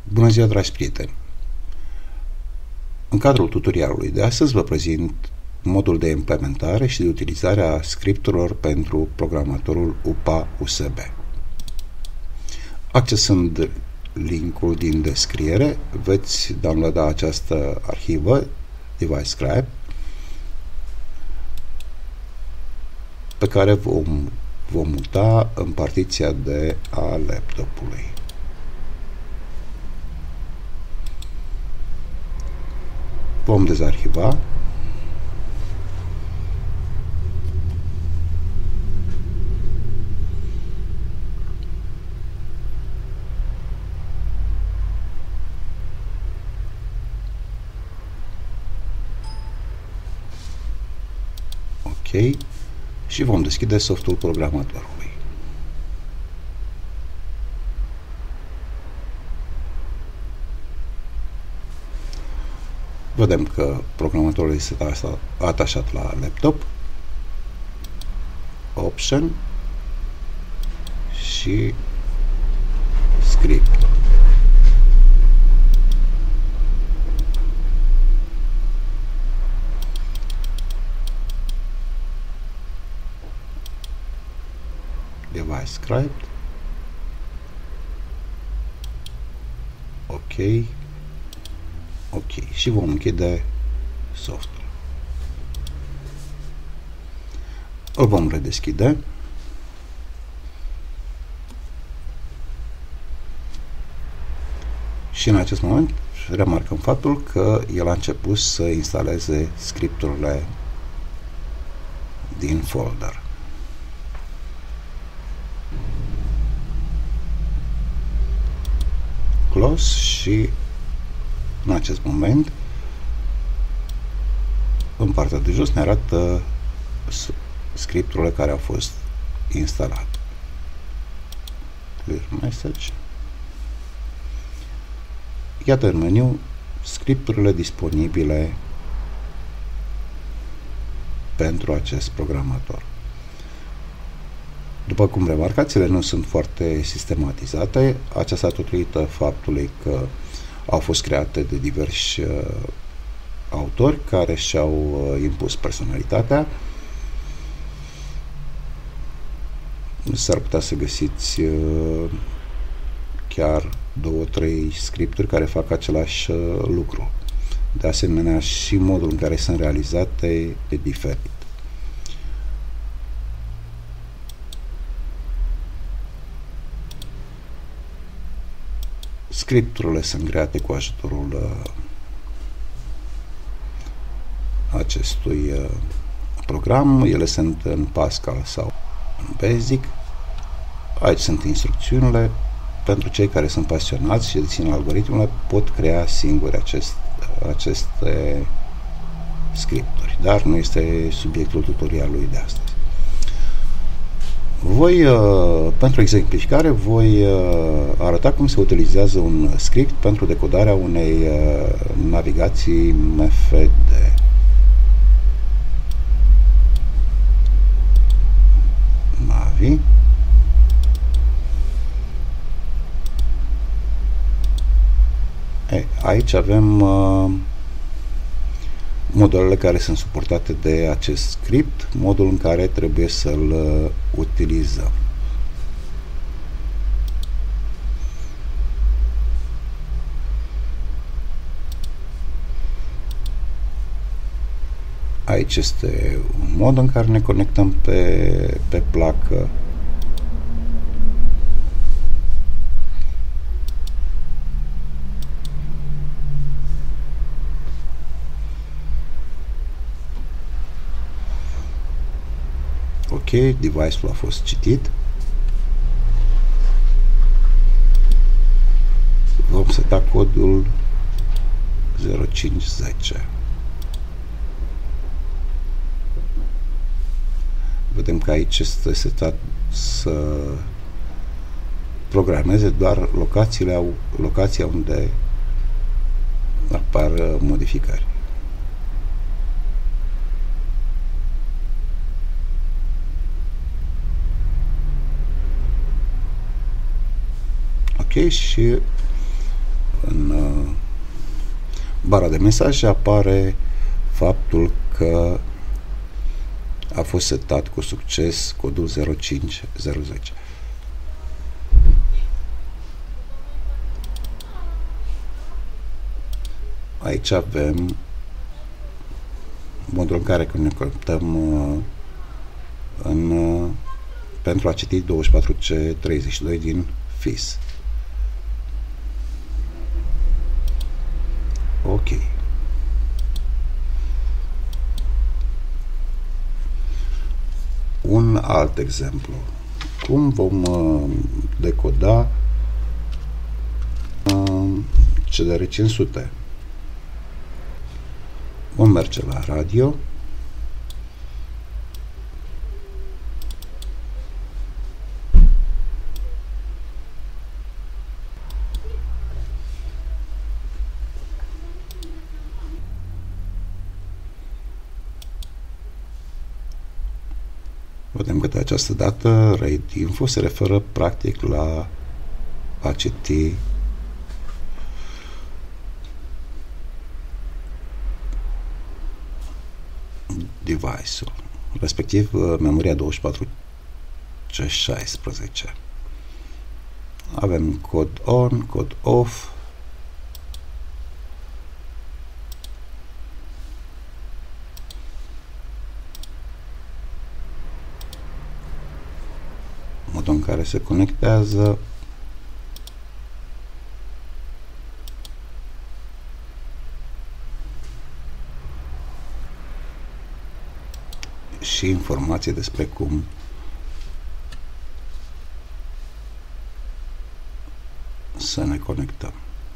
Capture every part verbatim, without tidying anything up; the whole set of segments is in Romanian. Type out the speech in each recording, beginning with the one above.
Bună ziua, dragi prieteni! În cadrul tutorialului de astăzi vă prezint modul de implementare și de utilizare a scripturilor pentru programatorul U P A U S B. Accesând linkul din descriere, veți downloada această arhivă DeviceScribe pe care vom, vom muta în partiția de a laptopului. Vom dezarhiva. Ok. Și vom deschide softul programatorului. Vedem că programatorul este atașat la laptop, Option și Script. DeviceScribe. Ok. Ok. Și vom închide softul. Îl vom redeschide. Și în acest moment remarcăm faptul că el a început să instaleze scripturile din folder. Close și în acest moment în partea de jos ne arată scripturile care au fost instalate. Clear message. Iată în meniu scripturile disponibile pentru acest programator. După cum remarcați, ele nu sunt foarte sistematizate. Aceasta datorită faptului că au fost create de diversi uh, autori care și-au uh, impus personalitatea. S-ar putea să găsiți uh, chiar două, trei scripturi care fac același uh, lucru. De asemenea, și modul în care sunt realizate e diferit. Scripturile sunt create cu ajutorul uh, acestui uh, program. Ele sunt în Pascal sau în Basic. Aici sunt instrucțiunile. Pentru cei care sunt pasionați și dețin algoritmele, pot crea singuri acest, aceste scripturi, dar nu este subiectul tutorialului de astăzi. Voi, pentru exemplificare, voi arăta cum se utilizează un script pentru decodarea unei navigații M F D. Navi. E, aici avem uh, modurile care sunt suportate de acest script, modul în care trebuie să-l uh, utilizăm. Aici este un mod în care ne conectăm pe, pe placă. Ok, device-ul a fost citit. Vom seta codul zero cinci zece. Vedem că aici este setat să programeze doar locațiile, locația unde apar modificări. Ok, și bara de mesaje apare faptul că a fost setat cu succes codul zero cinci zero zece. Aici avem modul în care ne conectăm în, pentru a citi douăzeci și patru C treizeci și doi din F I S. Ok. Un alt exemplu. Cum vom uh, decoda uh, C D R cinci sute? Vom merge la radio. Vedem că de această dată RAID Info se referă practic la a citi device-ul, respectiv memoria douăzeci și patru C șaisprezece. Avem cod on, cod off, modul în care se conectează, și informații despre cum să ne conectăm.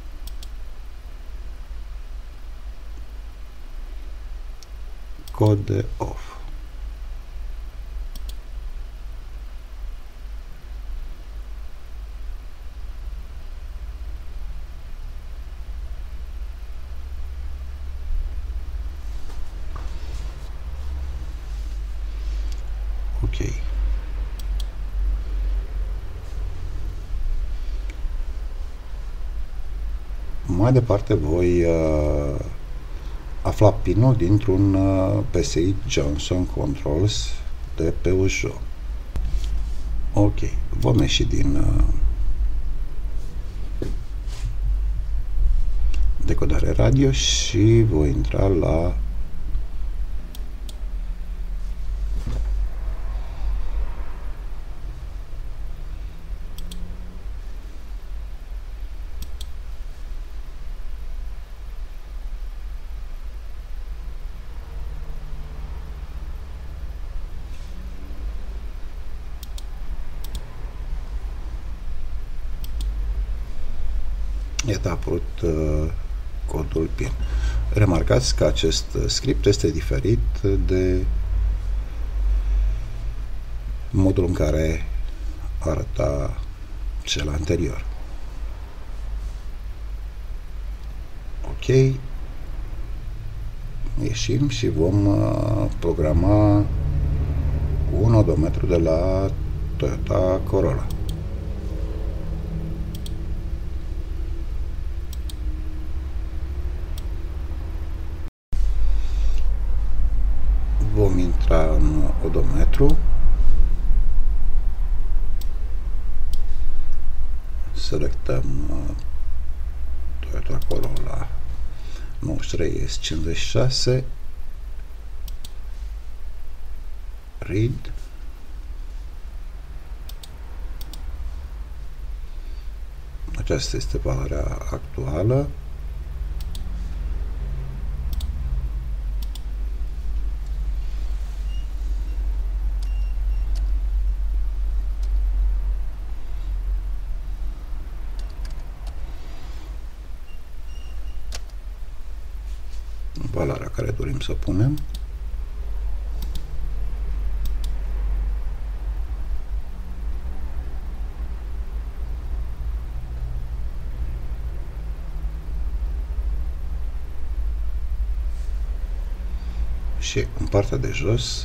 Cod de off. Ok. Mai departe voi uh, afla pinul dintr-un uh, P S I Johnson Controls de pe Peugeot. Ok. Vom ieși din uh, decodare radio și voi intra la iată a apărut uh, codul PIN. Remarcați că acest script este diferit de modul în care arăta cel anterior. Ok. Ieșim și vom uh, programa un odometru de la Toyota Corolla. Vom intra în odometru, selectăm Toyota Corolla nouăzeci și trei S cincizeci și șase, read, aceasta este valoarea actuală. Valoarea care dorim să punem. Și în partea de jos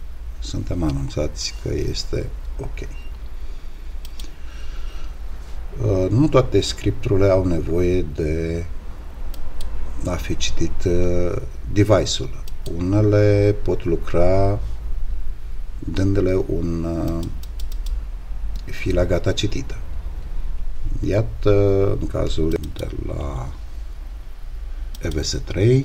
suntem anunțați că este ok. Nu toate scripturile au nevoie de a fi citit device-ul. Unele pot lucra dându-le un fila gata citită. Iată, în cazul de la E V S trei,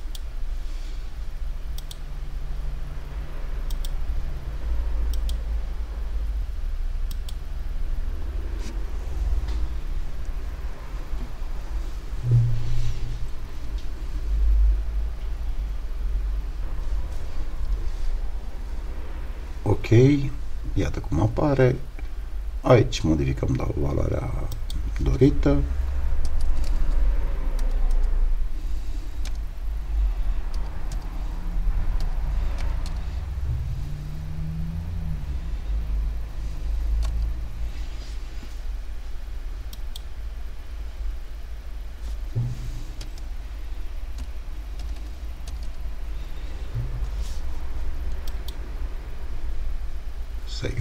ok, iată cum apare. Aici modificăm la valoarea dorită. Save.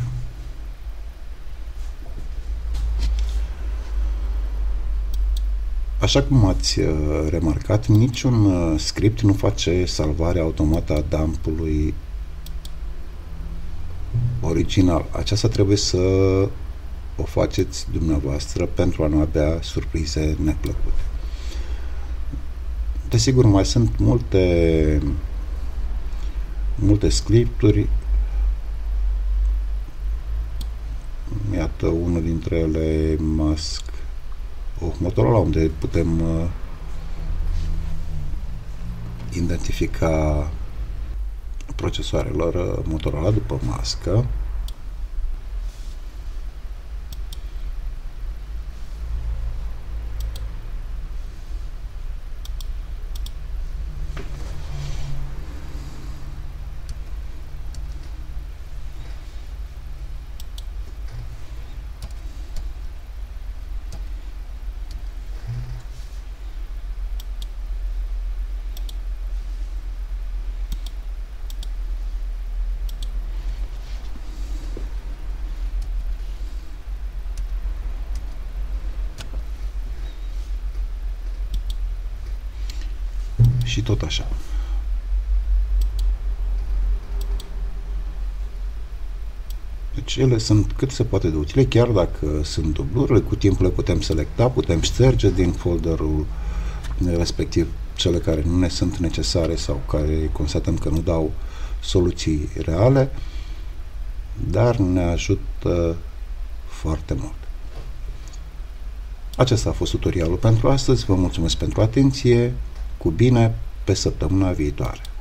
Așa cum ați remarcat, niciun script nu face salvarea automată a dumpului original. Aceasta trebuie să o faceți dumneavoastră pentru a nu avea surprize neplăcute. Desigur, mai sunt multe multe scripturi. Iată unul dintre ele, Mask of Motorola, unde putem uh, identifica procesoarelor Motorola după mască. Și tot așa. Deci ele sunt cât se poate de utile, chiar dacă sunt dubluri, cu timpul le putem selecta, putem șterge din folderul respectiv cele care nu ne sunt necesare sau care constatăm că nu dau soluții reale, dar ne ajută foarte mult. Acesta a fost tutorialul pentru astăzi. Vă mulțumesc pentru atenție. Cu bine, pe săptămâna viitoare.